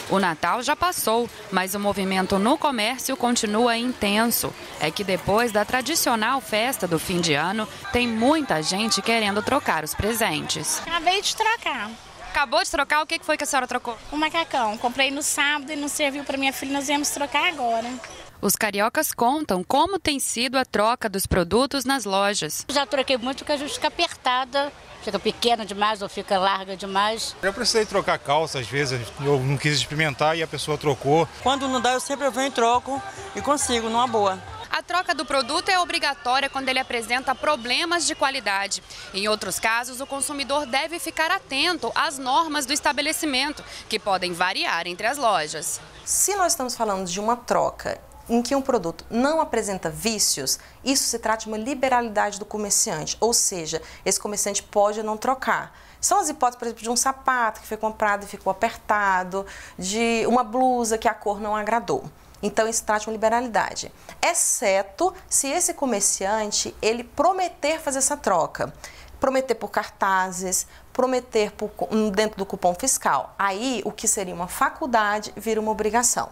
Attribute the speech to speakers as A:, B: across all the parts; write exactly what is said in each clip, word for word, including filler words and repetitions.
A: O Natal já passou, mas o movimento no comércio continua intenso. É que depois da tradicional festa do fim de ano, tem muita gente querendo trocar os presentes.
B: Acabei de trocar.
A: Acabou de trocar? O que foi que a senhora trocou?
B: Um macacão. Comprei no sábado e não serviu para minha filha, nós viemos trocar agora.
A: Os cariocas contam como tem sido a troca dos produtos nas lojas.
C: Já troquei muito porque a gente fica apertada, fica pequena demais ou fica larga demais.
D: Eu precisei trocar calça, às vezes eu não quis experimentar e a pessoa trocou.
E: Quando não dá, eu sempre venho e troco e consigo, numa boa.
A: A troca do produto é obrigatória quando ele apresenta problemas de qualidade. Em outros casos, o consumidor deve ficar atento às normas do estabelecimento, que podem variar entre as lojas.
F: Se nós estamos falando de uma troca em que um produto não apresenta vícios, isso se trata de uma liberalidade do comerciante, ou seja, esse comerciante pode não trocar. São as hipóteses, por exemplo, de um sapato que foi comprado e ficou apertado, de uma blusa que a cor não agradou. Então, isso trata de uma liberalidade, exceto se esse comerciante ele prometer fazer essa troca. Prometer por cartazes, prometer por, dentro do cupom fiscal. Aí, o que seria uma faculdade vira uma obrigação.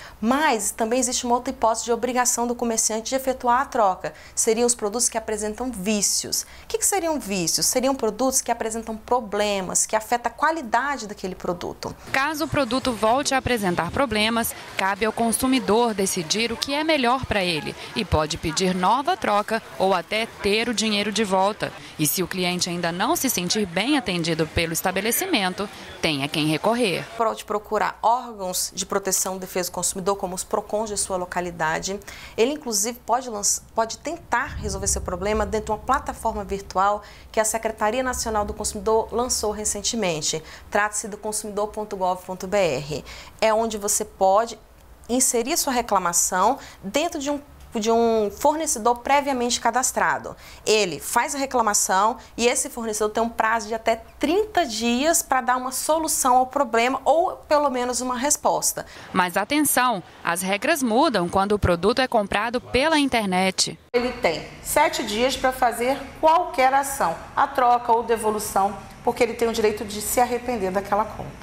F: Mas também existe uma outra hipótese de obrigação do comerciante de efetuar a troca. Seriam os produtos que apresentam vícios. O que, que seriam vícios? Seriam produtos que apresentam problemas, que afetam a qualidade daquele produto.
A: Caso o produto volte a apresentar problemas, cabe ao consumidor decidir o que é melhor para ele e pode pedir nova troca ou até ter o dinheiro de volta. E se o cliente ainda não se sentir bem atendido pelo estabelecimento, tem a quem recorrer.
F: Pode procurar órgãos de proteção e defesa do consumidor, como os PROCONs de sua localidade. Ele, inclusive, pode, pode tentar resolver seu problema dentro de uma plataforma virtual que a Secretaria Nacional do Consumidor lançou recentemente. Trata-se do consumidor ponto gov ponto br. É onde você pode inserir sua reclamação dentro de um de um fornecedor previamente cadastrado. Ele faz a reclamação e esse fornecedor tem um prazo de até trinta dias para dar uma solução ao problema ou pelo menos uma resposta.
A: Mas atenção, as regras mudam quando o produto é comprado pela internet.
G: Ele tem sete dias para fazer qualquer ação, a troca ou devolução, porque ele tem o direito de se arrepender daquela compra.